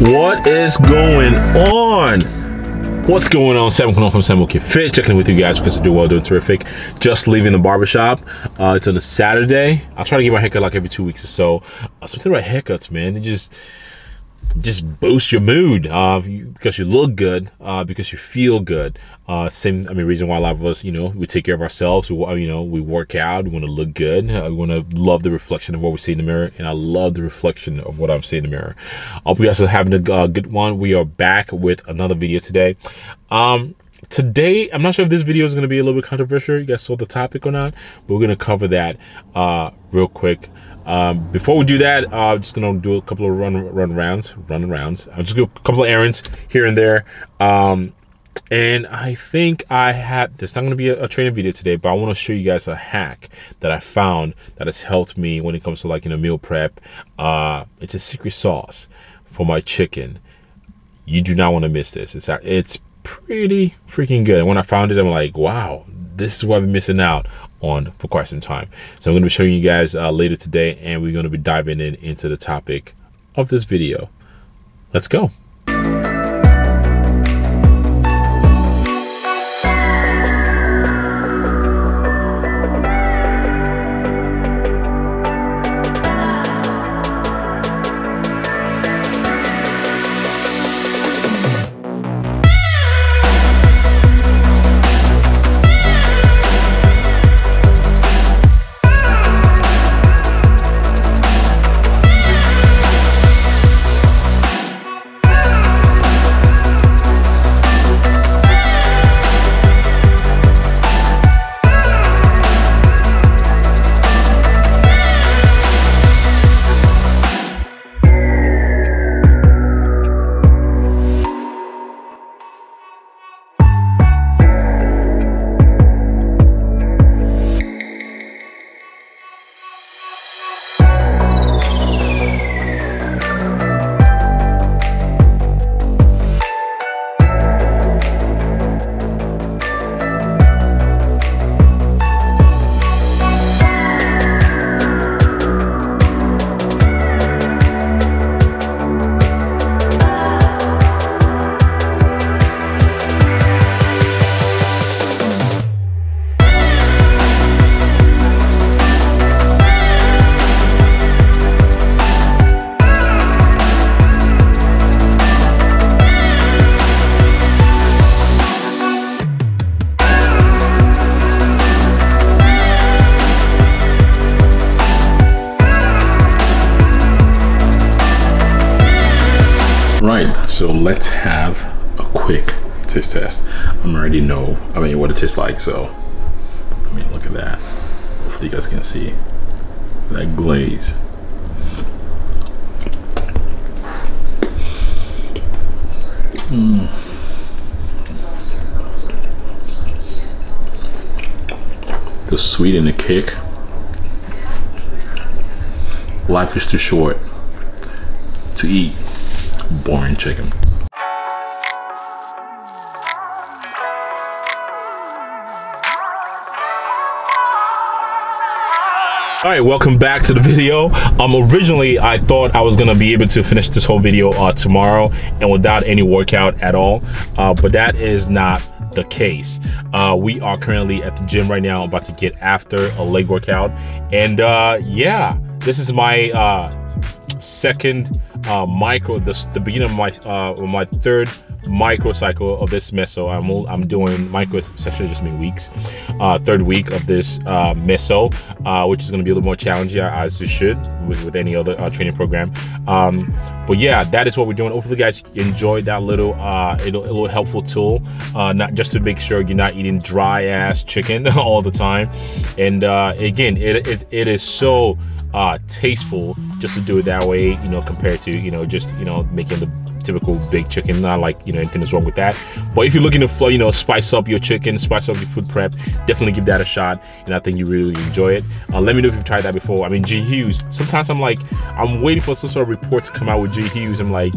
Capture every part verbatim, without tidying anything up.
What is going on? What's going on? Sam Kono from Sam Will Keep Fit, checking in with you guys because I do well, doing terrific. Just leaving the barbershop. Uh, it's on a Saturday. I'll try to get my haircut like every two weeks or so. Uh, something about haircuts, man. They just just boost your mood uh, because you look good, uh, because you feel good. Uh, same, I mean, reason why a lot of us, you know, we take care of ourselves. We, you know, we work out. We want to look good. Uh, we want to love the reflection of what we see in the mirror, and I love the reflection of what I'm seeing in the mirror. I hope you guys are having a uh, good one. We are back with another video today. Um, today, I'm not sure if this video is going to be a little bit controversial. You guys saw the topic or not, but we're going to cover that uh, real quick. Um, before we do that, uh, I'm just gonna do a couple of run run rounds, run rounds. I'll just do a couple of errands here and there. Um, and I think I have, there's not gonna be a, a training video today, but I wanna show you guys a hack that I found that has helped me when it comes to like, you know, meal prep. Uh, it's a secret sauce for my chicken. You do not wanna miss this. It's, it's pretty freaking good. And when I found it, I'm like, wow, this is what I've been missing out on for quite some time. So I'm going to be showing you guys uh, later today, and we're going to be diving in into the topic of this video. Let's go. Right, so let's have a quick taste test. I already know, I mean, what it tastes like, so, I mean, look at that. Hopefully you guys can see that glaze. Mm. The sweet and the kick. Life is too short to eat boring chicken. All right, welcome back to the video. Um, originally I thought I was gonna be able to finish this whole video uh, tomorrow and without any workout at all, uh, but that is not the case. Uh, we are currently at the gym right now, about to get after a leg workout, and uh, yeah, this is my uh, second uh, micro, this, the beginning of my uh, my third micro cycle of this meso. I'm I'm doing micro sessions, just mean weeks. Uh, third week of this uh, meso, uh, which is going to be a little more challenging, as it should with, with any other uh, training program. Um, but yeah, that is what we're doing. Hopefully, you guys enjoyed that little uh, a little helpful tool, uh, not just to make sure you're not eating dry ass chicken all the time. And uh, again, it, it it is so uh, tasteful just to do it that way, you know, compared to, you know, just, you know, making the typical big chicken. Not like, you know, anything is wrong with that. But if you're looking to, you know, spice up your chicken, spice up your food prep, definitely give that a shot, and I think you really enjoy it. Uh, let me know if you've tried that before. I mean, G Hughes, sometimes I'm like, I'm waiting for some sort of report to come out with G Hughes. I'm like,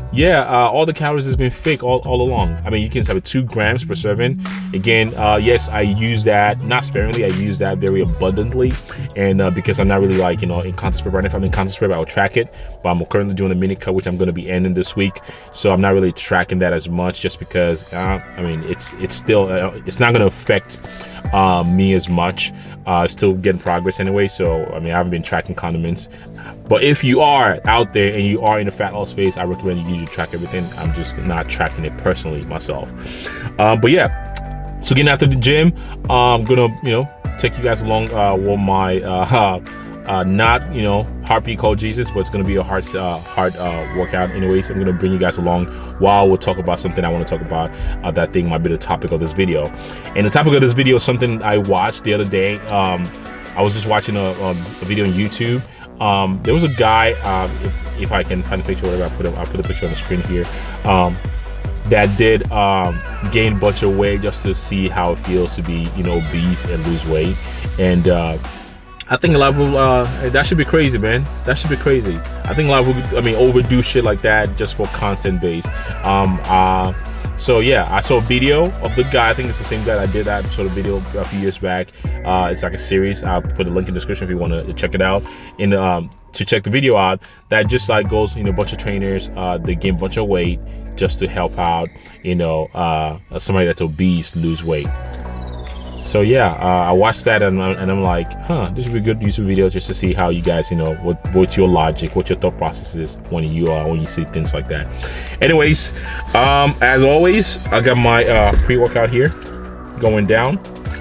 yeah, uh, all the calories has been fake all, all along. I mean, you can have two grams per serving. Again, uh, yes, I use that, not sparingly, I use that very abundantly. And uh, because I'm not really like, you know, in contest prep right now. If I'm in contest prep, I will track it. But I'm currently doing a mini cut, which I'm going to be ending this week. So I'm not really tracking that as much just because, uh, I mean, it's it's still, uh, it's not going to affect uh, me as much. Uh, still getting progress anyway. So, I mean, I haven't been tracking condiments. But if you are out there and you are in the fat loss phase, I recommend you usually track everything. I'm just not tracking it personally myself. Uh, but yeah, so getting after the gym, uh, I'm gonna, you know, take you guys along uh, with my uh, uh, not, you know, heartbeat called Jesus, but it's gonna be a hard, uh, hard uh, workout anyway. So I'm gonna bring you guys along while we'll talk about something I want to talk about. Uh, that thing might be the topic of this video. And the topic of this video is something I watched the other day. Um, I was just watching a, a video on YouTube. Um, there was a guy, um, if, if I can find a picture, whatever, I'll put a, I'll put a picture on the screen here, um, that did um, gain a bunch of weight just to see how it feels to be, you know, obese and lose weight. And uh, I think a lot of people, uh, that should be crazy, man. That should be crazy. I think a lot of people, I mean, overdo shit like that just for content based. Um, uh, So yeah, I saw a video of the guy. I think it's the same guy that did that sort of video a few years back. Uh, it's like a series. I'll put a link in the description if you want to check it out. And um, to check the video out, that just like goes, you know, a bunch of trainers. Uh, they gain a bunch of weight just to help out, you know, uh, somebody that's obese lose weight. So yeah, uh, I watched that and, and I'm like, huh, this would be a good YouTube video just to see how you guys, you know, what what's your logic, what your thought process is when you uh, when you see things like that. Anyways, um, as always, I got my uh, pre-workout here going down.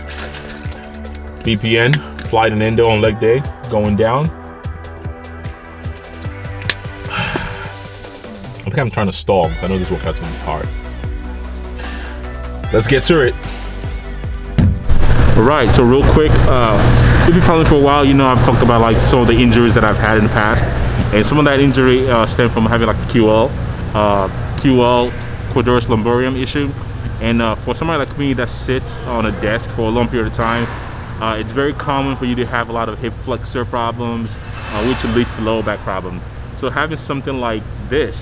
B P N, flight and endo on leg day going down. I think I'm trying to stall because I know this workout's gonna be hard. Let's get to it. All right, so real quick, uh, if you've been following for a while, you know I've talked about like some of the injuries that I've had in the past, and some of that injury uh, stemmed from having like a Q L, uh, Q L quadratus lumborum issue. And uh, for somebody like me that sits on a desk for a long period of time, uh, it's very common for you to have a lot of hip flexor problems, uh, which leads to lower back problems. So having something like this,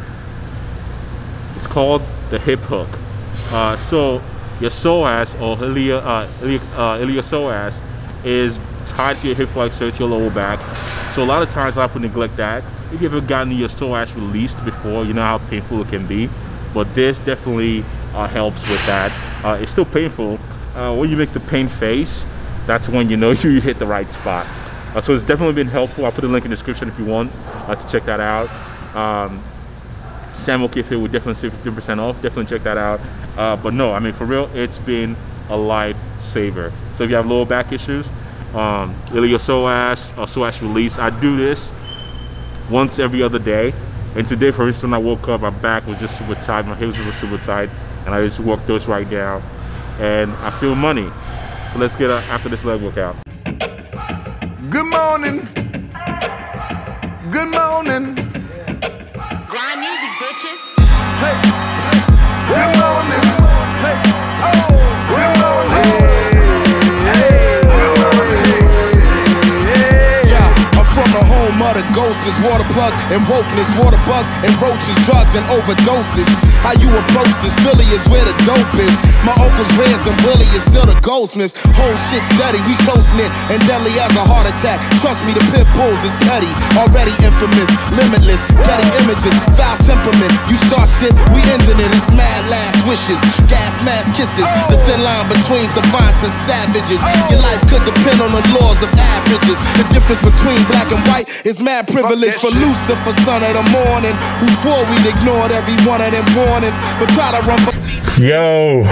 it's called the hip hook. Uh, so your psoas or ilia, uh, ilia, uh, iliopsoas is tied to your hip flexor, to your lower back. So a lot of times I would neglect that. If you've ever gotten your psoas released before, you know how painful it can be. But this definitely uh, helps with that. Uh, it's still painful. Uh, when you make the pain face, that's when you know you hit the right spot. Uh, so it's definitely been helpful. I'll put a link in the description if you want uh, to check that out. Um, Sam O'Keefe would definitely say fifteen percent off. Definitely check that out. Uh, but no, I mean, for real, it's been a lifesaver. So if you have lower back issues, um, iliopsoas or psoas release, I do this once every other day. And today, for instance, when I woke up, my back was just super tight, my hips were super tight, and I just worked those right down, and I feel money. So let's get uh, after this leg workout. Good morning. Good morning. Grind music, bitches. Hey. Good morning. Hey. Oh. Good morning. Hey. Good morning. Yeah, I'm from the home of the ghosts, water plugs and wokeness, water bugs and roaches, drugs and overdoses. How you approach this? Philly is where the dope is. My uncle's Reds and Willie is still the Goldsmiths. Whole shit steady, we close knit and deadly as a heart attack. Trust me, the pit bulls is petty, already infamous, limitless, petty images, foul temperament. You start shit, we ending it. It's mad last wishes, gas mask kisses. The thin line between savants and savages. Your life could depend on the laws of averages. The difference between black and white is mad privilege for Lucifer, son of the morning, who swore we'd ignored every one of them warnings, but try to run for. Yo,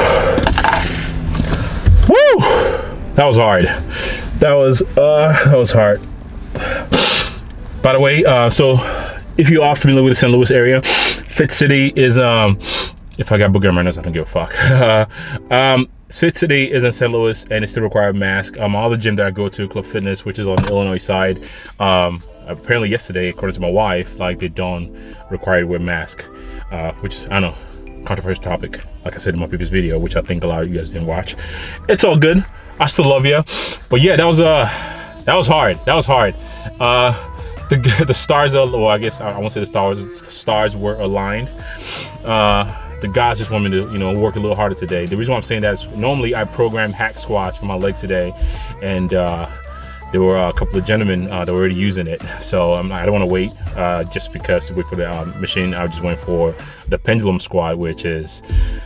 woo, that was hard. That was uh, that was hard. By the way, uh, so if you are familiar with the Saint Louis area, Fit City is um. If I got booger minors, I don't give a fuck. uh, um, Fit City is in Saint Louis, and it still requires a mask. Um, all the gym that I go to, Club Fitness, which is on the Illinois side, um, apparently yesterday, according to my wife, like they don't require to wear a mask, uh, which is, I don't know, controversial topic. Like I said in my previous video, which I think a lot of you guys didn't watch. It's all good. I still love you, but yeah, that was uh, that was hard. That was hard. Uh, the the stars are, well, I guess I won't say the stars, the stars were aligned. Uh, the guys just want me to, you know, work a little harder today. The reason why I'm saying that is normally I program hack squats for my legs today, and uh, there were a couple of gentlemen uh, that were already using it. So um, I don't want to wait uh, just because to wait for the um, machine. I just went for the pendulum squat, which is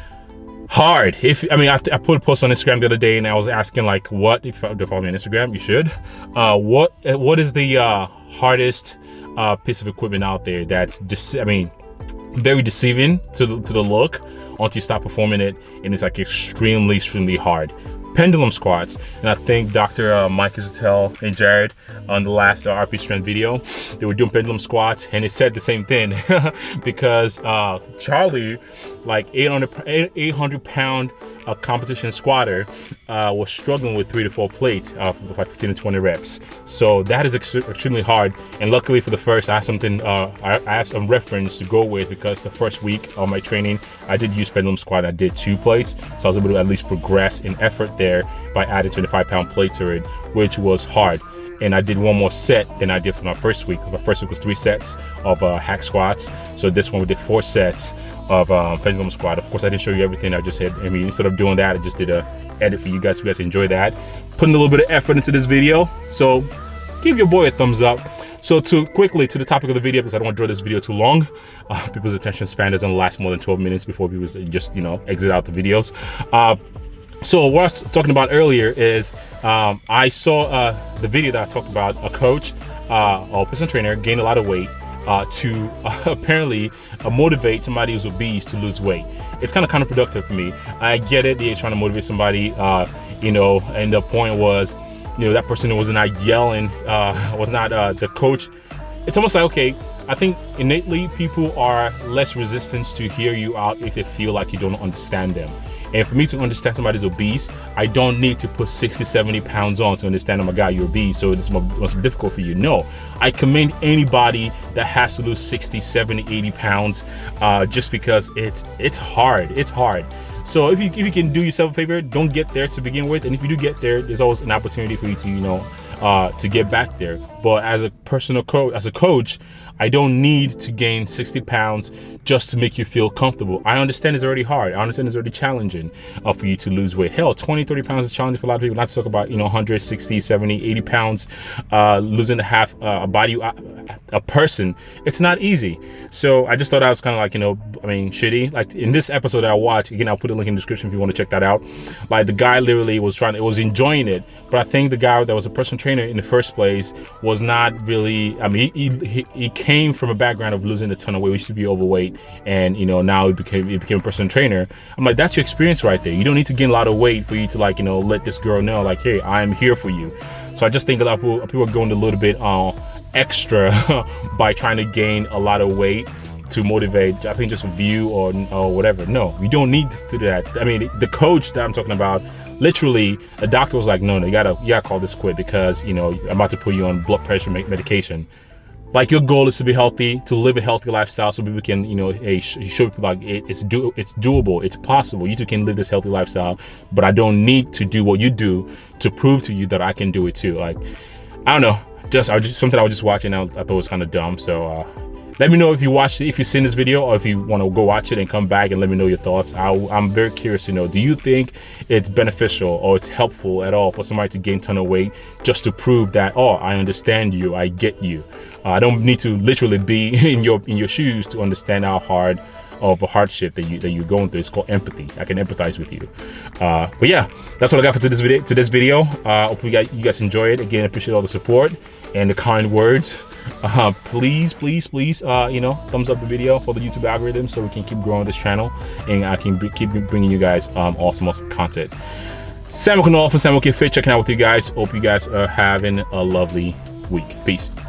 hard. If I mean, I, I put a post on Instagram the other day, and I was asking like, what if you follow me on Instagram, you should. Uh, what what is the uh, hardest uh, piece of equipment out there that's just, I mean, very deceiving to the, to the look once you stop performing it, and it's like extremely, extremely hard. Pendulum squats. And I think Doctor Uh, Mike Zutel and Jared on the last uh, R P Strength video, they were doing pendulum squats, and it said the same thing because uh, Charlie, like eight hundred pound uh, competition squatter, uh, was struggling with three to four plates uh, for like fifteen to twenty reps. So that is ex extremely hard. And luckily for the first, I have something, uh, I, I have some reference to go with, because the first week of my training, I did use pendulum squat. I did two plates, so I was able to at least progress in effort there by adding twenty-five pound plates to it, which was hard. And I did one more set than I did for my first week. My first week was three sets of uh, hack squats. So this one we did four sets of um, pendulum squat. Of course, I didn't show you everything. I just had, I mean, instead of doing that, I just did a edit for you guys. If you guys enjoy that, putting a little bit of effort into this video. So give your boy a thumbs up. So to quickly to the topic of the video, because I don't want to draw this video too long. Uh, people's attention span doesn't last more than twelve minutes before people just, you know, exit out the videos. Uh, So what I was talking about earlier is um, I saw uh, the video that I talked about a coach uh, or personal trainer gain a lot of weight uh, to uh, apparently uh, motivate somebody who's obese to lose weight. It's kind of counterproductive for me. I get it, they're trying to motivate somebody, uh, you know, and the point was, you know, that person was not yelling, uh, was not uh, the coach. It's almost like, okay, I think innately people are less resistant to hear you out if they feel like you don't understand them. And for me to understand somebody's obese, I don't need to put sixty, seventy pounds on to understand, oh my God, you're obese, so this must be difficult for you. No, I commend anybody that has to lose sixty, seventy, eighty pounds uh, just because it's it's hard, it's hard. So if you, if you can do yourself a favor, don't get there to begin with. And if you do get there, there's always an opportunity for you to, you know, uh, to get back there. But as a personal coach, as a coach, I don't need to gain sixty pounds just to make you feel comfortable. I understand it's already hard. I understand it's already challenging uh, for you to lose weight. Hell, twenty, thirty pounds is challenging for a lot of people. Not to talk about, you know, one hundred, sixty, seventy, eighty pounds, uh, losing a half uh, a body, uh, a person. It's not easy. So I just thought I was kind of like, you know, I mean, shitty. Like in this episode that I watched, again, I'll put a link in the description if you want to check that out. Like the guy literally was trying, it was enjoying it. But I think the guy that was a personal trainer in the first place was not really, I mean, he, he, he came from a background of losing a ton of weight. We used to be overweight, and you know, now he became he became a personal trainer. I'm like, that's your experience right there. You don't need to gain a lot of weight for you to, like, you know, let this girl know, like, hey, I'm here for you. So I just think a lot of people, people are going a little bit uh, extra by trying to gain a lot of weight to motivate, I think, just view or, or whatever. No, you don't need to do that. I mean, the coach that I'm talking about, literally, the doctor was like, no, no, you gotta, you gotta call this quit because, you know, I'm about to put you on blood pressure medication. Like, your goal is to be healthy, to live a healthy lifestyle, so people can, you know, hey, show people like it, it's do, it's doable, it's possible. You too can live this healthy lifestyle, but I don't need to do what you do to prove to you that I can do it too. Like, I don't know, just, I was just something I was just watching. I, was, I thought it was kind of dumb. So uh, let me know if you watched it, if you've seen this video, or if you want to go watch it and come back and let me know your thoughts. I, I'm very curious to know, do you think it's beneficial or it's helpful at all for somebody to gain a ton of weight just to prove that, oh, I understand you, I get you. Uh, I don't need to literally be in your in your shoes to understand how hard of a hardship that you that you're going through. It's called empathy. I can empathize with you. Uh, but yeah, that's what I got for this video. To this video, uh, hope you guys you guys enjoy it. Again, I appreciate all the support and the kind words. Uh, please, please, please, uh, you know, thumbs up the video for the YouTube algorithm so we can keep growing this channel and I can be, keep bringing you guys um, awesome, awesome content. Samuel Knoll from Samuel K Fit checking out with you guys. Hope you guys are having a lovely week. Peace.